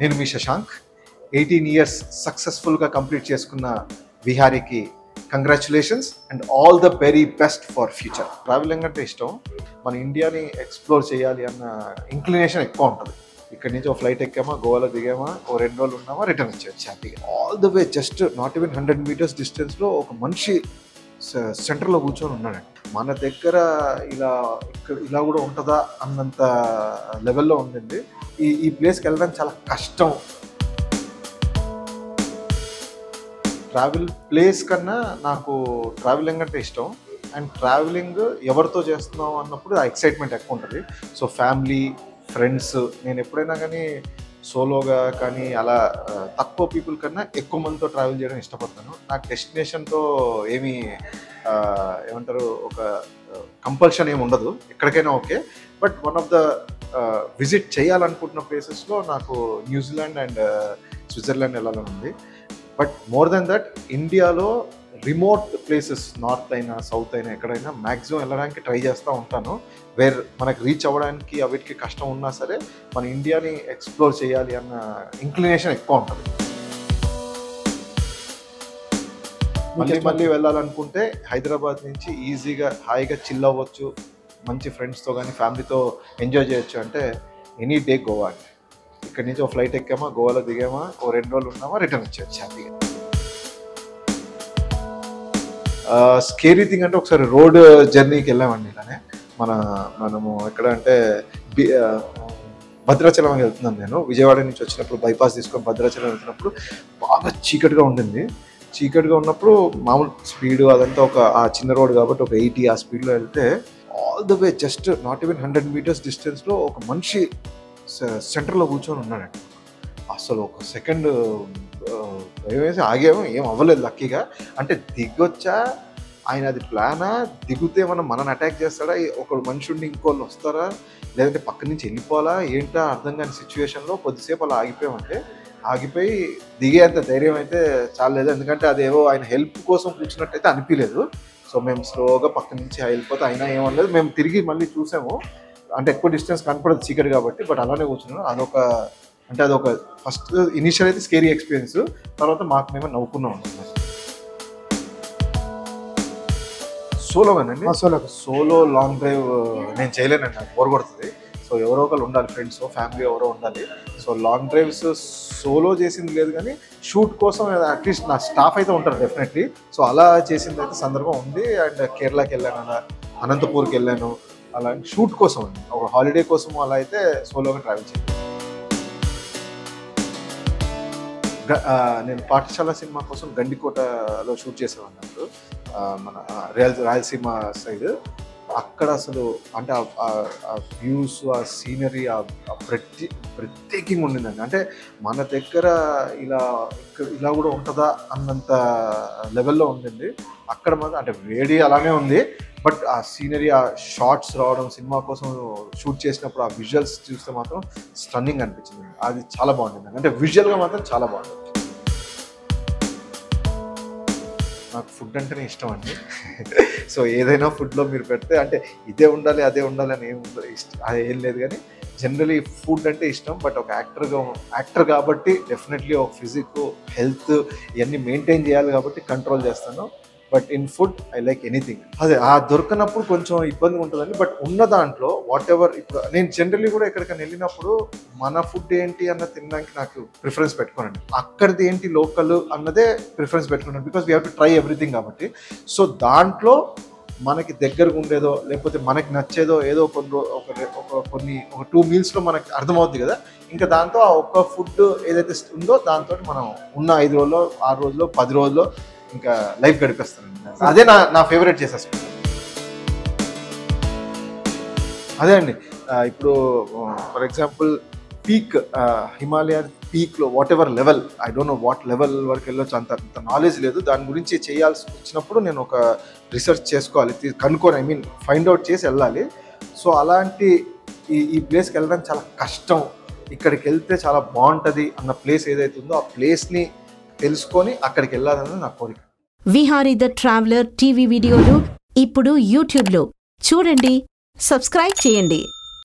నేను మీ శశాంక్ 18 years సక్సెస్ఫుల్గా కంప్లీట్ చేసుకున్న విహారీకి congratulations and all the very best for future. Travelling అంటే ఇష్టం, మన ఇండియాని ఎక్స్ప్లోర్ చేయాలి అన్న ఇంక్లినేషన్ ఎక్కువ ఉంటుంది. ఇక్కడి నుంచి ఒక ఫ్లైట్ ఎక్కామా, గోవాలో దిగామా, ఓ 2 రోజులు ఉన్నామా, రిటర్న్ వచ్చేది హ్యాపీగా. All the way just not even 100 meters డిస్టెన్స్లో ఒక మనిషి సెంటర్లో కూర్చొని ఉన్నాడండి. మన దగ్గర ఇలా కూడా ఉంటుందా అన్నంత లెవెల్లో ఉండింది. ఈ ప్లేస్కి వెళ్ళడం చాలా కష్టం. ట్రావెల్ ప్లేస్ కన్నా నాకు ట్రావెలింగ్ అంటే ఇష్టం. అండ్ ట్రావెలింగ్ ఎవరితో చేస్తున్నాం అన్నప్పుడు ఆ ఎక్సైట్మెంట్ ఎక్కువ ఉంటుంది. సో ఫ్యామిలీ, ఫ్రెండ్స్, నేను ఎప్పుడైనా కానీ సోలోగా కానీ అలా తక్కువ పీపుల్ కన్నా ఎక్కువ మందితో ట్రావెల్ చేయడం ఇష్టపడతాను. నాకు డెస్టినేషన్తో ఏమీ ఏమంటారు, ఒక కంపల్షన్ ఏమి ఉండదు, ఎక్కడికైనా okay. But one of the visit చేయాలనుకుంటున్న ప్లేసెస్లో నాకు న్యూజిలాండ్ అండ్ స్విట్జర్లాండ్ వెళ్ళాలని ఉంది. బట్ మోర్ దెన్ దట్, ఇండియాలో రిమోట్ ప్లేసెస్, నార్త్ అయినా సౌత్ అయినా ఎక్కడైనా మ్యాక్సిమం వెళ్ళడానికి ట్రై చేస్తూ ఉంటాను. వేర్ మనకు రీచ్ అవ్వడానికి అవిటికి కష్టం ఉన్నా సరే మన ఇండియాని ఎక్స్ప్లోర్ చేయాలి అన్న ఇంక్లినేషన్ ఎక్కువ ఉంటుంది. మళ్ళీ వెళ్ళాలనుకుంటే హైదరాబాద్ నుంచి ఈజీగా హాయిగా చిల్ అవ్వచ్చు, మంచి ఫ్రెండ్స్తో కానీ ఫ్యామిలీతో ఎంజాయ్ చేయొచ్చు అంటే ఎనీ డే గోవా అండి. ఇక్కడి నుంచి ఒక ఫ్లైట్ ఎక్కామా, గోవాలో దిగామా, ఓ 2 రోజులు ఉన్నామా, రిటర్న్ వచ్చేయచ్చు హ్యాపీగా. స్కేరీ థింగ్ అంటే ఒకసారి రోడ్ జర్నీకి వెళ్ళామండి. ఇలానే మనము ఎక్కడ అంటే భద్రాచలం వెళ్తున్నాను నేను. విజయవాడ నుంచి వచ్చినప్పుడు బైపాస్ తీసుకొని భద్రాచలం వెళ్తున్నప్పుడు బాగా చీకటిగా ఉండింది. చీకటిగా ఉన్నప్పుడు మామూలు స్పీడ్ అదంతా ఆ చిన్న రోడ్ కాబట్టి ఒక 80 ఆ స్పీడ్లో వెళ్తే all the way just not even 100 meters డిస్టెన్స్లో ఒక మనిషి సెంటర్లో కూర్చొని ఉన్నాడండి. అసలు ఒక సెకండ్ భయమేసి ఆగేమో, ఏం అవ్వలేదు లక్కీగా. అంటే దిగొచ్చా, ఆయన అది ప్లానా, దిగితే మనని అటాక్ చేస్తాడా, ఒకడు మనిషి ఉండి ఇంకోళ్ళు వస్తారా, లేదంటే పక్క నుంచి వెళ్ళిపోవాలా ఏంటా అర్థం కాని సిచ్యువేషన్లో కొద్దిసేపు అలా ఆగిపోయి దిగేంత ధైర్యం అయితే చాలేదు. ఎందుకంటే అదేవో ఆయన హెల్ప్ కోసం కూర్చున్నట్టయితే అనిపించలేదు. సో మేము స్లోగా పక్క నుంచి వెళ్ళిపోతే అయినా ఏమనలేదు. మేము తిరిగి మళ్ళీ చూసాము, అంటే ఎక్కువ డిస్టెన్స్ కనపడదు చీకటి కాబట్టి, బట్ అలానే కూర్చున్నాను. అదొక ఫస్ట్ ఇనిషియల్ అయితే స్కేరీ ఎక్స్పీరియన్స్. తర్వాత మాకు మేము నవ్వుకున్నాం. సోలోగానండి, సోలో లాంగ్ డ్రైవ్ నేను చేయలేనండి, నాకు బోర్ కొడుతుంది. సో ఎవరో ఒకరు ఉండాలి, ఫ్రెండ్స్ ఫ్యామిలీ ఎవరో ఉండాలి. సో లాంగ్ డ్రైవ్స్ సోలో చేసింది లేదు, కానీ షూట్ కోసం అట్లీస్ట్ నా స్టాఫ్ అయితే ఉంటారు డెఫినెట్లీ. సో అలా చేసింది అయితే సందర్భం ఉంది. అండ్ కేరళకి వెళ్ళాను, అలా అనంతపూర్కి వెళ్ళాను, అలా షూట్ కోసం అండి, ఒక హాలిడే కోసం అలా అయితే సోలోగా ట్రావెల్ చేయాలి. నేను పాఠశాల సినిమా కోసం గండికోటలో షూట్ చేసేవాడినప్పుడు, మన రాయలసీమ సైడ్. అక్కడ అసలు అంటే ఆ వ్యూస్, ఆ సీనరీ ప్రత్యేకంగా ఉండిందండి. అంటే మన దగ్గర ఇలా కూడా ఉంటుందా అన్నంత లెవెల్లో ఉండింది. అక్కడ మాత్రం అంటే వేడి అలానే ఉంది, బట్ ఆ సీనరీ, ఆ షార్ట్స్ రావడం, సినిమా కోసం షూట్ చేసినప్పుడు ఆ విజువల్స్ చూస్తే మాత్రం స్టన్నింగ్ అనిపించింది. అది చాలా బాగుంటుంది, అంటే విజువల్గా మాత్రం చాలా బాగుంటుంది. నాకు ఫుడ్ అంటేనే ఇష్టం అండి. సో ఏదైనా ఫుడ్లో మీరు పెడితే అంటే ఇదే ఉండాలి అదే ఉండాలి అని ఏం లేదు, కానీ జనరలీ ఫుడ్ అంటే ఇష్టం. బట్ ఒక యాక్టర్ కాబట్టి డెఫినెట్లీ ఒక ఫిజిక్, హెల్త్ ఇవన్నీ మెయింటైన్ చేయాలి కాబట్టి కంట్రోల్ చేస్తాను. But in food I like anything. అదే ఆ దొరకనప్పుడు కొంచెం ఇబ్బంది ఉంటుందండి. బట్ ఉన్న దాంట్లో వాట్ ఎవర్, ఇప్పుడు నేను జనరల్లీ కూడా ఎక్కడికైనా వెళ్ళినప్పుడు మన ఫుడ్ ఏంటి అన్న తినడానికి నాకు ప్రిఫరెన్స్ పెట్టుకోనండి. అక్కడిది ఏంటి లోకల్ అన్నదే ప్రిఫరెన్స్ పెట్టుకున్నాను, because we have to try everything కాబట్టి. సో దాంట్లో మనకి దగ్గరగా ఉండేదో లేకపోతే మనకి నచ్చేదో ఏదో ఒక 2 mealsలో మనకి అర్థమవుద్ది కదా. ఇంకా దాంతో ఆ ఒక్క ఫుడ్ ఏదైతే ఉందో దాంతో మనం ఉన్న 5 రోజుల్లో 6 రోజుల్లో 10 రోజుల్లో ఇంకా లైఫ్ గడిపేస్తానండి. అదే నా ఫేవరెట్ చేసేస్తాను. అదే అండి, ఇప్పుడు ఫర్ ఎగ్జాంపుల్ పీక్, హిమాలయ పీక్లో whatever level, I don't know what level వరకు వెళ్ళొచ్చు, అంత నాలెడ్జ్ లేదు. దాని గురించి చేయాల్సి వచ్చినప్పుడు నేను ఒక రీసెర్చ్ చేసుకోవాలి, కనుక్కొని ఫైండ్ అవుట్ చేసి వెళ్ళాలి. సో అలాంటి ఈ ప్లేస్కి వెళ్ళడం చాలా కష్టం. ఇక్కడికి వెళ్తే చాలా బాగుంటుంది అన్న ప్లేస్ ఏదైతే ఉందో ఆ ప్లేస్ని తెలుసుకొని అక్కడికి వెళ్ళాలన్నది నా కోరిక. విహారీ ద ట్రావెలర్ టీవీ వీడియోలు ఇప్పుడు యూట్యూబ్లో చూడండి, సబ్స్క్రైబ్ చేయండి.